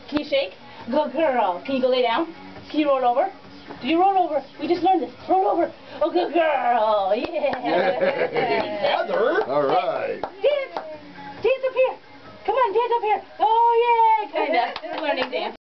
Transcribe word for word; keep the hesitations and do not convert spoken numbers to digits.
Can you shake? Good girl. Can you go lay down? Can you roll over? Do you roll over? We just learned this. Roll over. Oh, good girl. Yeah. Heather. All right. Dance. Dance up here. Come on, dance up here. Oh, yeah. Kind of. Learning dance.